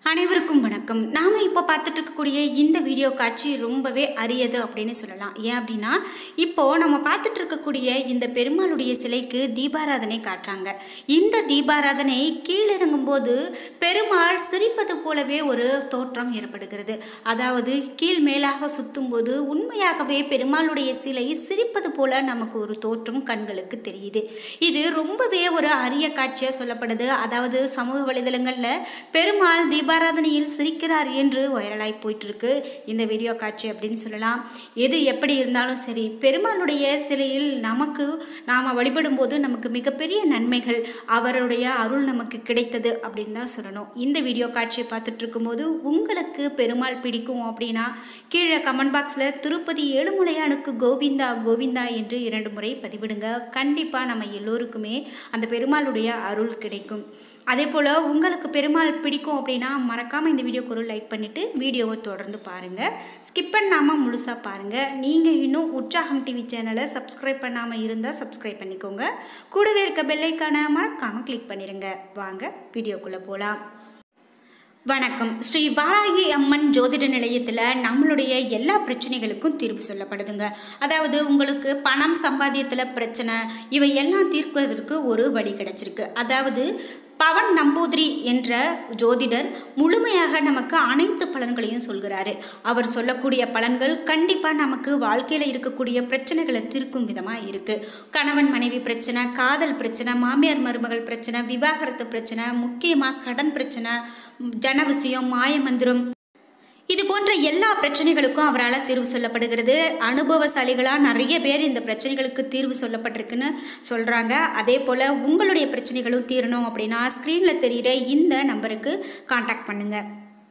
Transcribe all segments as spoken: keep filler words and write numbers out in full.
அனைவருக்கும் வணக்கம். நாம் இப்போ பார்த்துட்டு இருக்கக்கூடிய இந்த வீடியோ காட்சி ரொம்பவே அரியது அப்படின்னு சொல்லலாம். ஏன் அப்படின்னா, இப்போது நம்ம பார்த்துட்டு இருக்கக்கூடிய இந்த பெருமாளுடைய சிலைக்கு தீபாராதனை காட்டுறாங்க. இந்த தீபாராதனை கீழிறங்கும்போது பெருமாள் சிரிப்பது போலவே ஒரு தோற்றம் ஏற்படுகிறது. அதாவது கீழ் மேலாக சுற்றும் போது உண்மையாகவே பெருமாளுடைய சிலை சிரிப்பது போல நமக்கு ஒரு தோற்றம் கண்களுக்கு தெரியுது. இது ரொம்பவே ஒரு அரிய காட்சியாக சொல்லப்படுது. அதாவது சமூக வலைதளங்களில் பெருமாள் தீப தீபாராதனையில் சிரிக்கிறார் என்று வைரலாய் போயிட்டு இருக்கு இந்த வீடியோ காட்சி அப்படின்னு சொல்லலாம். எது எப்படி இருந்தாலும் சரி, பெருமாளுடைய சிலையில் நமக்கு நாம வழிபடும் போது நமக்கு மிகப்பெரிய நன்மைகள், அவருடைய அருள் நமக்கு கிடைத்தது அப்படின்னு தான் சொல்லணும். இந்த வீடியோ காட்சியை பார்த்துட்டு இருக்கும்போது உங்களுக்கு பெருமாள் பிடிக்கும் அப்படின்னா கீழே கமெண்ட் பாக்ஸில் திருப்பதி ஏழுமலையானுக்கு கோவிந்தா கோவிந்தா என்று இரண்டு முறை பதிவிடுங்க. கண்டிப்பாக நம்ம எல்லோருக்குமே அந்த பெருமாளுடைய அருள் கிடைக்கும். அதே போல் உங்களுக்கு பெருமாள் பிடிக்கும் அப்படின்னா மறக்காமல் இந்த வீடியோக்கு ஒரு லைக் பண்ணிவிட்டு வீடியோவை தொடர்ந்து பாருங்கள். ஸ்கிப் பண்ணாமல் முழுசாக பாருங்கள். நீங்கள் இன்னும் உற்சாகம் டிவி சேனலை சப்ஸ்கிரைப் பண்ணாமல் இருந்தால் சப்ஸ்கிரைப் பண்ணிக்கோங்க. கூடவே இருக்க பெல்லைக்கான மறக்காமல் கிளிக் பண்ணிடுங்க. வாங்க வீடியோக்குள்ளே போகலாம். வணக்கம். ஸ்ரீ வாராகி அம்மன் ஜோதிட நிலையத்தில் நம்மளுடைய எல்லா பிரச்சனைகளுக்கும் தீர்வு சொல்லப்படுதுங்க. அதாவது உங்களுக்கு பணம் சம்பாத்தியத்தில் பிரச்சனை, இவை எல்லாம் தீர்ப்பதற்கு ஒரு வழி கிடைச்சிருக்கு. அதாவது பவன் நம்பூதிரி என்ற ஜோதிடர் முழுமையாக நமக்கு அனைத்து பலன்களையும் சொல்கிறாரு. அவர் சொல்லக்கூடிய பலன்கள் கண்டிப்பாக நமக்கு வாழ்க்கையில் இருக்கக்கூடிய பிரச்சனைகளை தீர்க்கும் விதமாக இருக்குது. கணவன் மனைவி பிரச்சனை, காதல் பிரச்சனை, மாமியார் மருமகள் பிரச்சனை, விவாகரத்து பிரச்சனை, முக்கியமாக கடன் பிரச்சனை, ஜன விஷயம், மாயமந்திரம், இது போன்ற எல்லா பிரச்சனைகளுக்கும் அவரால் தீர்வு சொல்லப்படுகிறது. அனுபவசாலிகளாக நிறைய பேர் இந்த பிரச்சனைகளுக்கு தீர்வு சொல்லப்பட்டிருக்குன்னு சொல்கிறாங்க. அதே போல் உங்களுடைய பிரச்சனைகளும் தீரணும் அப்படின்னா ஸ்க்ரீனில் தெரிகிற இந்த நம்பருக்கு காண்டாக்ட் பண்ணுங்கள்.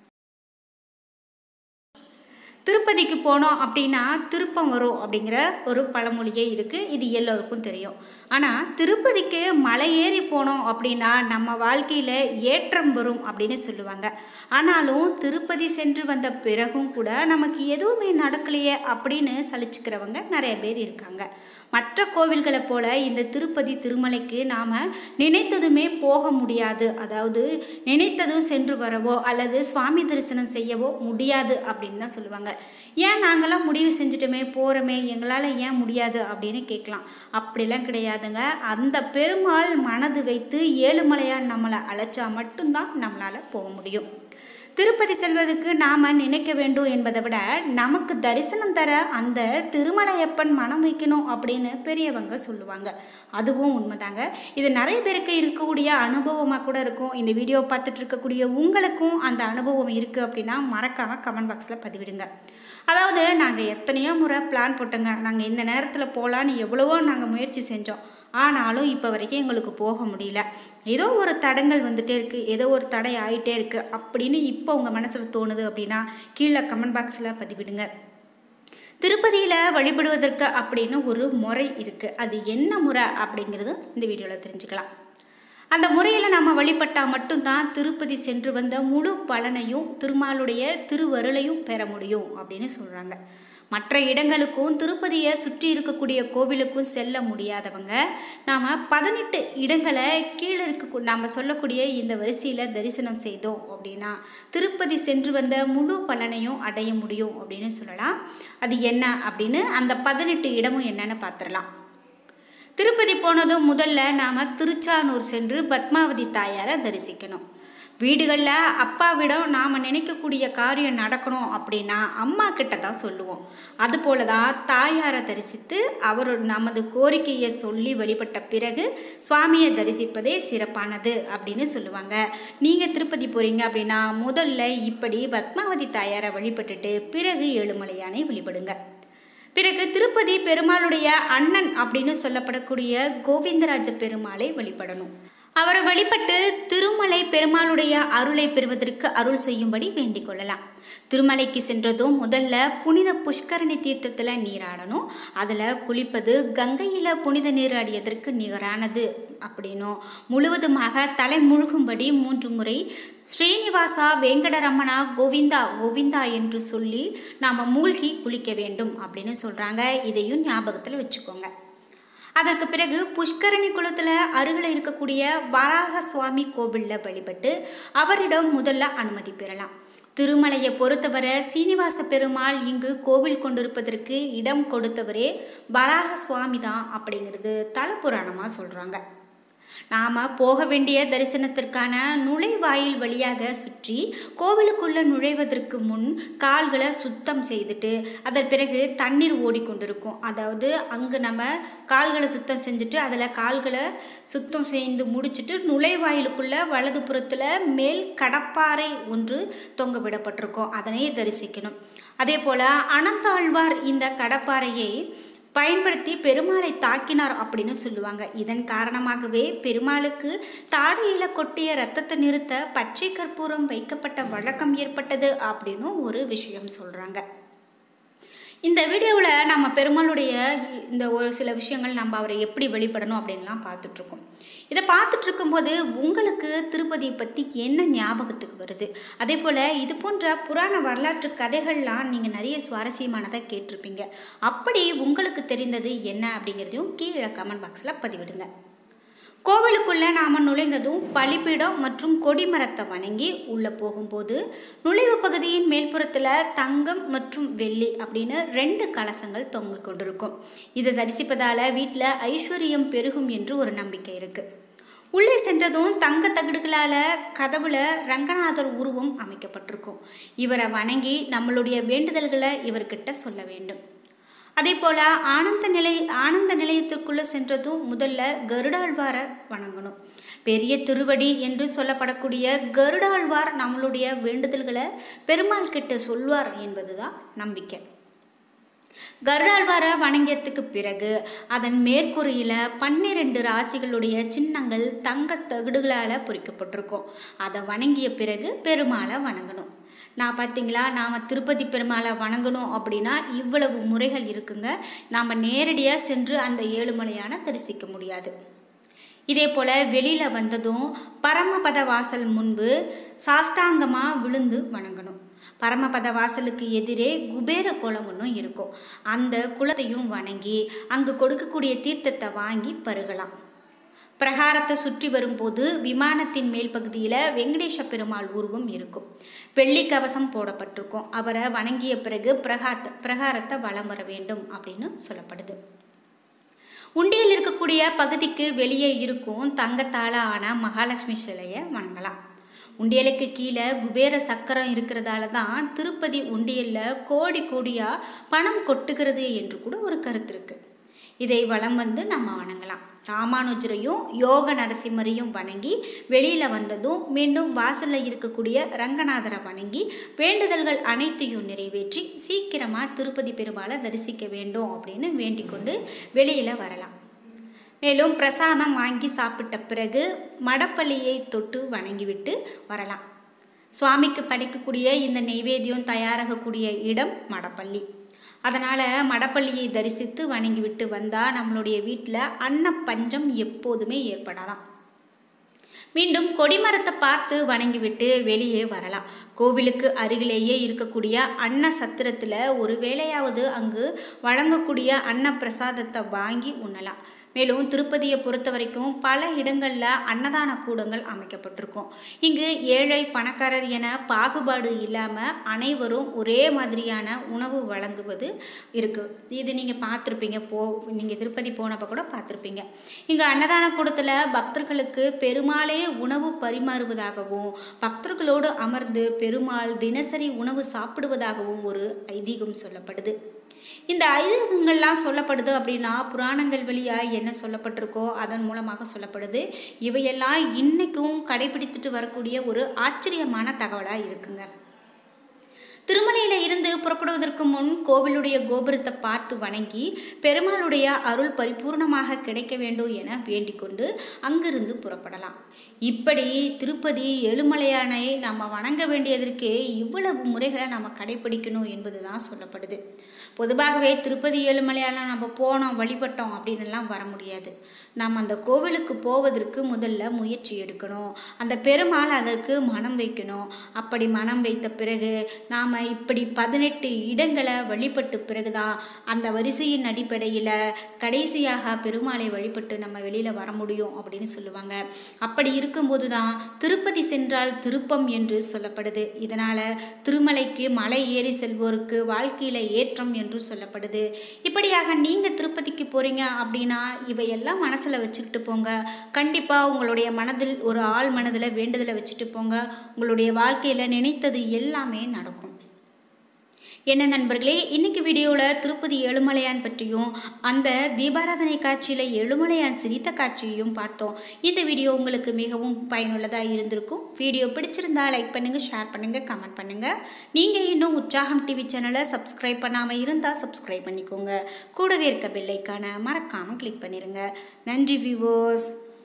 திருப்பதிக்கு போனோம் அப்படின்னா திருப்பம் வரும் அப்படிங்கிற ஒரு பழமொழியே இருக்குது. இது எல்லோருக்கும் தெரியும். ஆனால் திருப்பதிக்கு மலை ஏறி போனோம் அப்படின்னா நம்ம வாழ்க்கையில் ஏற்றம் வரும் அப்படின்னு சொல்லுவாங்க. ஆனாலும் திருப்பதி சென்று வந்த பிறகும் கூட நமக்கு எதுவுமே நடக்கலையே அப்படின்னு சலிச்சுக்கிறவங்க நிறைய பேர் இருக்காங்க. மற்ற கோவில்களை போல் இந்த திருப்பதி திருமலைக்கு நாம் நினைத்ததுமே போக முடியாது. அதாவது நினைத்ததும் சென்று வரவோ அல்லது சுவாமி தரிசனம் செய்யவோ முடியாது அப்படின்னு தான் சொல்லுவாங்க. ஏன் நாங்களாம் முடிவு செஞ்சுட்டோமே போகிறோமே, எங்களால் ஏன் முடியாது அப்படின்னு கேட்கலாம். அப்படிலாம் கிடையாதுங்க. அந்த பெருமாள் மனது வைத்து ஏழுமலையான் நம்மளை அழைச்சா மட்டும்தான் நம்மளால் போக முடியும். திருப்பதி செல்வதற்கு நாம் நினைக்க வேண்டும் என்பதை விட நமக்கு தரிசனம் தர அந்த திருமலையப்பன் மனம் வைக்கணும் அப்படின்னு பெரியவங்க சொல்லுவாங்க. அதுவும் உண்மைதாங்க. இது நிறைய பேருக்கு இருக்கக்கூடிய அனுபவமாக கூட இருக்கும். இந்த வீடியோ பார்த்துட்டு இருக்கக்கூடிய உங்களுக்கும் அந்த அனுபவம் இருக்குது அப்படின்னா மறக்காமல் கமெண்ட் பாக்ஸில் பதிவிடுங்க. அதாவது நாங்கள் எத்தனையோ முறை பிளான் போட்டோங்க, நாங்கள் இந்த நேரத்தில் போகலான்னு எவ்வளவோ நாங்கள் முயற்சி செஞ்சோம். ஆனாலும் இப்போ வரைக்கும் எங்களுக்கு போக முடியல. ஏதோ ஒரு தடங்கள் வந்துகிட்டே இருக்குது, ஏதோ ஒரு தடை ஆகிட்டே இருக்குது அப்படின்னு இப்போ உங்கள் மனசில் தோணுது அப்படின்னா கீழே கமெண்ட் பாக்ஸில் பதிவிடுங்க. திருப்பதியில் வழிபடுவதற்கு அப்படின்னு ஒரு முறை இருக்குது. அது என்ன முறை அப்படிங்கிறது இந்த வீடியோவில் தெரிஞ்சுக்கலாம். அந்த முறையில் நம்ம வழிபட்டால் மட்டும்தான் திருப்பதி சென்று வந்த முழு பலனையும் திருமாலுடைய திருவருளையும் பெற முடியும் அப்படின்னு சொல்கிறாங்க. மற்ற இடங்களுக்கும் திருப்பதியை சுற்றி இருக்கக்கூடிய கோவிலுக்கும் செல்ல முடியாதவங்க நாம் பதினெட்டு இடங்களை கீழே இருக்க நாம் சொல்லக்கூடிய இந்த வரிசையில் தரிசனம் செய்தோம் அப்படின்னா திருப்பதி சென்று வந்த முழு பலனையும் அடைய முடியும் அப்படின்னு சொல்லலாம். அது என்ன அப்படின்னு அந்த பதினெட்டு இடமும் என்னன்னு பார்த்துடலாம். திருப்பதி போனதும் முதல்ல நாம் திருச்சானூர் சென்று பத்மாவதி தாயாரை தரிசிக்கணும். வீடுகளில் அப்பாவிடம் நாம் நினைக்கக்கூடிய காரியம் நடக்கணும் அப்படின்னா அம்மா கிட்ட தான் சொல்லுவோம். அதுபோல தான் தாயாரை தரிசித்து அவர் நமது கோரிக்கையை சொல்லி வழிபட்ட பிறகு சுவாமியை தரிசிப்பதே சிறப்பானது அப்படின்னு சொல்லுவாங்க. நீங்கள் திருப்பதி போகிறீங்க அப்படின்னா முதல்ல இப்படி பத்மாவதி தாயாரை வழிபட்டுட்டு பிறகு ஏழுமலையானை வழிபடுங்க. பிறகு திருப்பதி பெருமாளுடைய அண்ணன் அப்படின்னு சொல்லப்படக்கூடிய கோவிந்தராஜ பெருமாளை வழிபடணும். அவரை வழிபட்டு திருமலை பெருமாளுடைய அருளை பெறுவதற்கு அருள் செய்யும்படி வேண்டிக் கொள்ளலாம். திருமலைக்கு சென்றதும் முதல்ல புனித புஷ்கரணி தீர்த்தத்தில் நீராடணும். அதில் குளிப்பது கங்கையில் புனித நீராடியதற்கு நிகரானது அப்படின்னும் முழுவதுமாக தலை முழுகும்படி மூன்று முறை ஸ்ரீனிவாசா வெங்கடரமணா கோவிந்தா கோவிந்தா என்று சொல்லி நாம் மூழ்கி குளிக்க வேண்டும் அப்படின்னு சொல்கிறாங்க. இதையும் ஞாபகத்தில் வச்சுக்கோங்க. அதற்கு பிறகு புஷ்கரணி குளத்தில் அருகில் இருக்கக்கூடிய வராக சுவாமி கோவிலில் வழிபட்டு அவரிடம் முதல்ல அனுமதி பெறலாம். திருமலையை பொறுத்தவரை சீனிவாச பெருமாள் இங்கு கோவில் கொண்டிருப்பதற்கு இடம் கொடுத்தவரே வராக சுவாமி தான் அப்படிங்கிறது தலப்புராணமாக சொல்கிறாங்க. நாம் போக வேண்டிய தரிசனத்திற்கான நுழைவாயில் வழியாக சுற்றி கோவிலுக்குள்ளே நுழைவதற்கு முன் கால்களை சுத்தம் செய்துட்டு அதன் பிறகு தண்ணீர் ஓடிக்கொண்டிருக்கும். அதாவது அங்கே நம்ம கால்களை சுத்தம் செஞ்சுட்டு அதில் கால்களை சுத்தம் செய்து முடிச்சுட்டு நுழைவாயிலுக்குள்ளே வலது புறத்தில் மேல் கடப்பாறை ஒன்று தொங்க விடப்பட்டிருக்கும், அதனை தரிசிக்கணும். அதே போல் அனந்தாழ்வார் இந்த கடப்பாறையை பயன்படுத்தி பெருமாளை தாக்கினார் அப்படின்னு சொல்லுவாங்க. இதன் காரணமாகவே பெருமாளுக்கு தாடையில் கொட்டிய இரத்தத்தை நிறுத்த பச்சை கற்பூரம் வைக்கப்பட்ட வழக்கம் ஏற்பட்டது அப்படின்னு ஒரு விஷயம் சொல்கிறாங்க. இந்த வீடியோவில் நம்ம பெருமாளுடைய இந்த ஒரு சில விஷயங்கள் நம்ம அவரை எப்படி வெளிப்படணும் அப்படின்லாம் பார்த்துட்ருக்கோம். இதை பார்த்துட்டு இருக்கும்போது உங்களுக்கு திருப்பதியை பற்றி என்ன ஞாபகத்துக்கு வருது? அதே போல் இது போன்ற புராண வரலாற்று கதைகள்லாம் நீங்கள் நிறைய சுவாரஸ்யமானதாக கேட்டிருப்பீங்க. அப்படி உங்களுக்கு தெரிந்தது என்ன அப்படிங்கிறதையும் கீழே கமெண்ட் பாக்ஸில் பதிவிடுங்க. கோவிலுக்குள்ளே நாம் நுழைந்ததும் பலிபீடம் மற்றும் கொடிமரத்தை வணங்கி உள்ளே போகும்போது நுழைவு பகுதியின் மேல்புறத்தில் தங்கம் மற்றும் வெள்ளி அப்படின்னு ரெண்டு கலசங்கள் தொங்க கொண்டிருக்கும். இதை தரிசிப்பதால் வீட்டில் ஐஸ்வர்யம் பெருகும் என்று ஒரு நம்பிக்கை இருக்குது. உள்ளே சென்றதும் தங்க தகடுகளால் கதவுல ரங்கநாதர் உருவம் அமைக்கப்பட்டிருக்கும். இவரை வணங்கி நம்மளுடைய வேண்டுதல்களை இவர்கிட்ட சொல்ல வேண்டும். அதே போல் ஆனந்த நிலை ஆனந்த நிலையத்துக்குள்ளே சென்றதும் முதல்ல கருடாழ்வாரை வணங்கணும். பெரிய திருவடி என்று சொல்லப்படக்கூடிய கருடாழ்வார் நம்மளுடைய வேண்டுதல்களை பெருமாள் கிட்ட சொல்வார் என்பது தான் நம்பிக்கை. கருடாழ்வாரை வணங்கியதுக்கு பிறகு அதன் மேற்கூரையில் பன்னிரெண்டு ராசிகளுடைய சின்னங்கள் தங்க தகடுகளால் பொறிக்கப்பட்டிருக்கும். அதை வணங்கிய பிறகு பெருமாளை வணங்கணும். நான் பார்த்தீங்களா, நாம் திருப்பதி பெருமாளை வணங்கணும் அப்படின்னா இவ்வளவு முறைகள் இருக்குங்க. நாம் நேரடியாக சென்று அந்த ஏழுமலையான தரிசிக்க முடியாது. இதே போல் வெளியில் வந்ததும் பரமபத வாசல் முன்பு சாஷ்டாங்கமாக விழுந்து வணங்கணும். பரமபத வாசலுக்கு எதிரே குபேர குளம் ஒன்றும் இருக்கும். அந்த குளத்தையும் வணங்கி அங்கு கொடுக்கக்கூடிய தீர்த்தத்தை வாங்கி பருகலாம். பிரகாரத்தை சுற்றி வரும்போது விமானத்தின் மேல் பகுதியில் வெங்கடேச பெருமாள் உருவம் இருக்கும். வெள்ளி கவசம் போடப்பட்டிருக்கும். அவரை வணங்கிய பிறகு பிரகாத்த பிரகாரத்தை வலம் வர வேண்டும் அப்படின்னு சொல்லப்படுது. உண்டியல் இருக்கக்கூடிய பகுதிக்கு வெளியே இருக்கும் தங்கத்தால் ஆன மகாலட்சுமி சிலையை வணங்கலாம். உண்டியலுக்கு கீழே குபேர சக்கரம் இருக்கிறதால தான் திருப்பதி உண்டியலில் கோடி கோடியாக பணம் கொட்டுகிறது என்று கூட ஒரு கருத்து இருக்குது. இதை வலம் வந்து நம்ம வணங்கலாம். ராமானுஜரையும் யோக நரசிம்மரையும் வணங்கி வெளியில் வந்ததும் மீண்டும் வாசலில் இருக்கக்கூடிய ரங்கநாதரை வணங்கி வேண்டுதல்கள் அனைத்தையும் நிறைவேற்றி சீக்கிரமாக திருப்பதி பெருமாளை தரிசிக்க வேண்டும் அப்படின்னு வேண்டிக் கொண்டு வெளியில் வரலாம். மேலும் பிரசாதம் வாங்கி சாப்பிட்ட பிறகு மடப்பள்ளியை தொட்டு வணங்கிவிட்டு வரலாம். சுவாமிக்கு படைக்கக்கூடிய இந்த நெய்வேத்தியம் தயாராகக்கூடிய இடம் மடப்பள்ளி. அதனால் மடப்பள்ளியை தரிசித்து வணங்கிவிட்டு வந்தால் நம்மளுடைய வீட்டில் அன்ன பஞ்சம் எப்போதுமே ஏற்படலாம். மீண்டும் கொடிமரத்தை பார்த்து வணங்கிவிட்டு வெளியே வரலாம். கோவிலுக்கு அருகிலேயே இருக்கக்கூடிய அன்ன சத்திரத்தில் ஒரு வேளையாவது அங்கு வழங்கக்கூடிய அன்ன பிரசாதத்தை வாங்கி உண்ணலாம். மேலும் திருப்பதியை பொறுத்த வரைக்கும் பல இடங்களில் அன்னதான கூடங்கள் அமைக்கப்பட்டிருக்கும். இங்கு ஏழை பணக்காரர் என பாகுபாடு இல்லாமல் அனைவரும் ஒரே மாதிரியான உணவு வழங்குவது இருக்குது. இது நீங்கள் பார்த்துருப்பீங்க, போ நீங்கள் திருப்பதி போனப்போ கூட பார்த்துருப்பீங்க. இங்கே அன்னதான கூடத்தில் பக்தர்களுக்கு பெருமாளே உணவு பரிமாறுவதாகவும் பக்தர்களோடு அமர்ந்து பெருமாள் தினசரி உணவு சாப்பிடுவதாகவும் ஒரு ஐதீகம் சொல்லப்படுது. இந்த ஐதீகங்கள்லாம் சொல்லப்படுது அப்படின்னா புராணங்கள் வழியாக என்ன சொல்லப்பட்டிருக்கோ அதன் மூலமாக சொல்லப்படுது. இவையெல்லாம் இன்றைக்கும் கடைபிடித்துட்டு வரக்கூடிய ஒரு ஆச்சரியமான தகவலாக இருக்குங்க. திருமலையில் இருந்து புறப்படுவதற்கு முன் கோவிலுடைய கோபுரத்தை பார்த்து வணங்கி பெருமாளுடைய அருள் பரிபூர்ணமாக கிடைக்க வேண்டும் என வேண்டிக் கொண்டு அங்கிருந்து புறப்படலாம். இப்படி திருப்பதி ஏழுமலையானை நம்ம வணங்க வேண்டியதற்கே இவ்வளவு முறைகளை நம்ம கடைபிடிக்கணும் என்பது தான் சொல்லப்படுது. பொதுவாகவே திருப்பதி ஏழுமலையானை நம்ம போனோம் வழிபட்டோம் அப்படின்னுலாம் வர முடியாது. நாம் அந்த கோவிலுக்கு போவதற்கு முதல்ல முயற்சி எடுக்கணும். அந்த பெருமாள் அதற்கு மனம் வைக்கணும். அப்படி மனம் வைத்த பிறகு நாம் நாம் இப்படி பதினெட்டு இடங்களை வழிபட்டு பிறகுதான் அந்த வரிசையின் அடிப்படையில் கடைசியாக பெருமாளை வழிபட்டு நம்ம வெளியில் வர முடியும் அப்படின்னு சொல்லுவாங்க. அப்படி இருக்கும்போது தான் திருப்பதி சென்றால் திருப்பம் என்று சொல்லப்படுது. இதனால் திருமலைக்கு மலை ஏறி செல்வோருக்கு வாழ்க்கையில் ஏற்றம் என்று சொல்லப்படுது. இப்படியாக நீங்கள் திருப்பதிக்கு போகிறீங்க அப்படின்னா இவையெல்லாம் மனசில் வச்சுக்கிட்டு போங்க. கண்டிப்பாக உங்களுடைய மனதில் ஒரு ஆள் மனதில் வேண்டுதலை வச்சுட்டு போங்க. உங்களுடைய வாழ்க்கையில் நினைத்தது எல்லாமே நடக்கும். என்ன நண்பர்களே, இன்னைக்கு வீடியோவில் திருப்பதி ஏழுமலையான் பற்றியும் அந்த தீபாராதனை காட்சியில் ஏழுமலையான் சிரித்த காட்சியையும் பார்த்தோம். இந்த வீடியோ உங்களுக்கு மிகவும் பயனுள்ளதாக இருந்திருக்கும். வீடியோ பிடிச்சிருந்தா லைக் பண்ணுங்கள், ஷேர் பண்ணுங்கள், கமெண்ட் பண்ணுங்கள். நீங்கள் இன்னும் உற்சாகம் டிவி சேனலை சப்ஸ்கிரைப் பண்ணாமல் இருந்தால் சப்ஸ்கிரைப் பண்ணிக்கோங்க. கூடவே இருக்க பெல் ஐக்கானை மறக்காமல் கிளிக் பண்ணிடுங்க. நன்றி வியூவர்ஸ்.